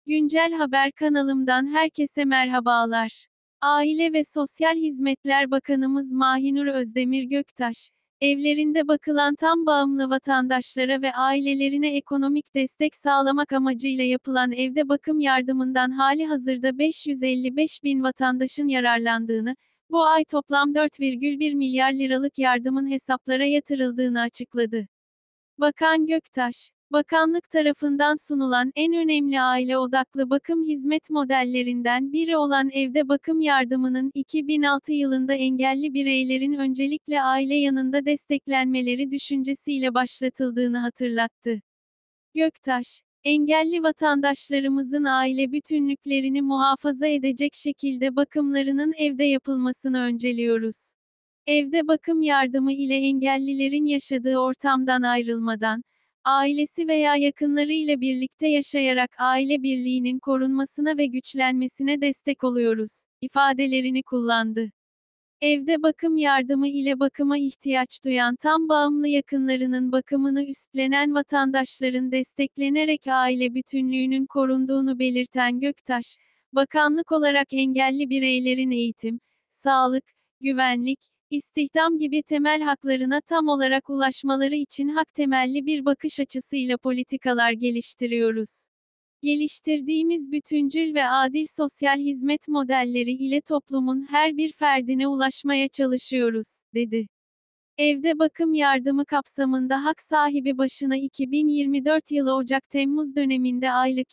Güncel Haber kanalımdan herkese merhabalar. Aile ve Sosyal Hizmetler Bakanımız Mahinur Özdemir Göktaş, evlerinde bakılan tam bağımlı vatandaşlara ve ailelerine ekonomik destek sağlamak amacıyla yapılan evde bakım yardımından halihazırda 555 bin vatandaşın yararlandığını, bu ay toplam 4,1 milyar liralık yardımın hesaplara yatırıldığını açıkladı. Bakan Göktaş, bakanlık tarafından sunulan en önemli aile odaklı bakım hizmet modellerinden biri olan evde bakım yardımının 2006 yılında engelli bireylerin öncelikle aile yanında desteklenmeleri düşüncesiyle başlatıldığını hatırlattı. Göktaş, engelli vatandaşlarımızın aile bütünlüklerini muhafaza edecek şekilde bakımlarının evde yapılmasını önceliyoruz. Evde bakım yardımı ile engellilerin yaşadığı ortamdan ayrılmadan, ailesi veya yakınlarıyla birlikte yaşayarak aile birliğinin korunmasına ve güçlenmesine destek oluyoruz, ifadelerini kullandı. Evde bakım yardımı ile bakıma ihtiyaç duyan tam bağımlı yakınlarının bakımını üstlenen vatandaşların desteklenerek aile bütünlüğünün korunduğunu belirten Göktaş, bakanlık olarak engelli bireylerin eğitim, sağlık, güvenlik, İstihdam gibi temel haklarına tam olarak ulaşmaları için hak temelli bir bakış açısıyla politikalar geliştiriyoruz. Geliştirdiğimiz bütüncül ve adil sosyal hizmet modelleri ile toplumun her bir ferdine ulaşmaya çalışıyoruz, dedi. Evde bakım yardımı kapsamında hak sahibi başına 2024 yılı Ocak-Temmuz döneminde aylık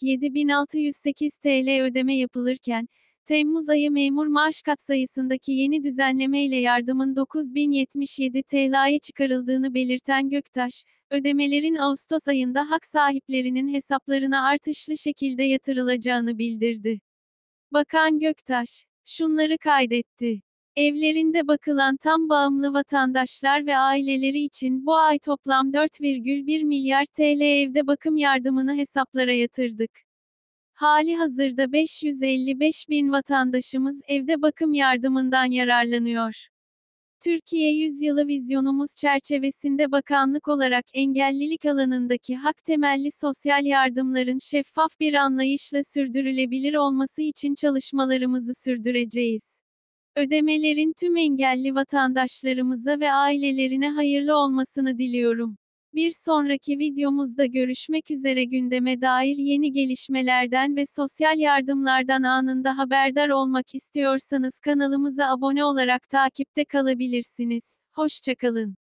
7.608 TL ödeme yapılırken, Temmuz ayı memur maaş katsayısındaki yeni düzenlemeyle yardımın 9.077 TL'ye çıkarıldığını belirten Göktaş, ödemelerin Ağustos ayında hak sahiplerinin hesaplarına artışlı şekilde yatırılacağını bildirdi. Bakan Göktaş, şunları kaydetti. Evlerinde bakılan tam bağımlı vatandaşlar ve aileleri için bu ay toplam 4,1 milyar TL evde bakım yardımını hesaplara yatırdık. Halihazırda 555 bin vatandaşımız evde bakım yardımından yararlanıyor. Türkiye Yüzyılı vizyonumuz çerçevesinde bakanlık olarak engellilik alanındaki hak temelli sosyal yardımların şeffaf bir anlayışla sürdürülebilir olması için çalışmalarımızı sürdüreceğiz. Ödemelerin tüm engelli vatandaşlarımıza ve ailelerine hayırlı olmasını diliyorum. Bir sonraki videomuzda görüşmek üzere. Gündeme dair yeni gelişmelerden ve sosyal yardımlardan anında haberdar olmak istiyorsanız kanalımıza abone olarak takipte kalabilirsiniz. Hoşça kalın.